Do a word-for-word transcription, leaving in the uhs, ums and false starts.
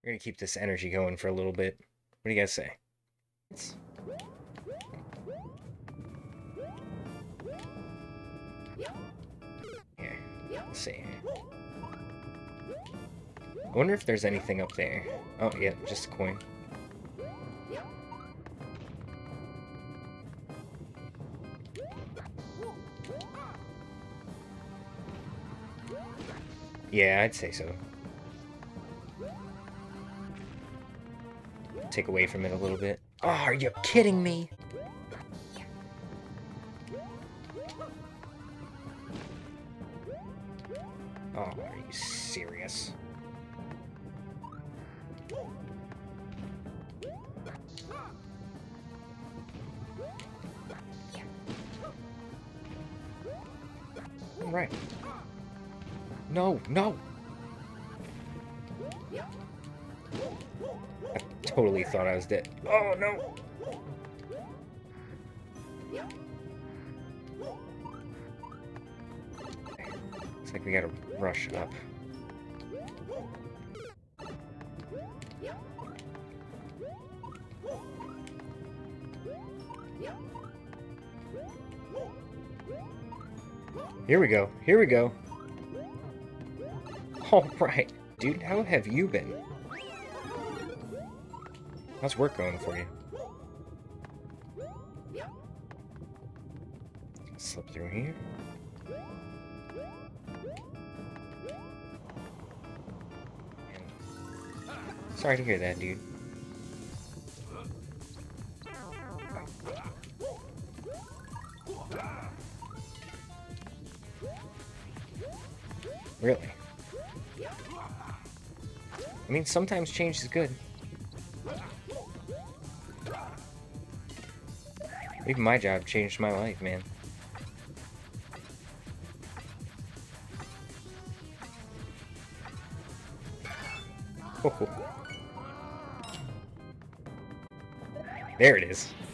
We're gonna keep this energy going for a little bit. What do you guys say? It's... Here, let's see. I wonder if there's anything up there. Oh, yeah, just a coin. Yeah, I'd say so. Take away from it a little bit. Oh, are you kidding me? Oh, are you serious? All right. No, no! I totally thought I was dead. Oh, no! Looks like we gotta rush up. Here we go. Here we go. Alright. Dude, how have you been? How's work going for you? Slip through here. Sorry to hear that, dude. Really? I mean, sometimes change is good. Even my job changed my life, man. Oh. There it is.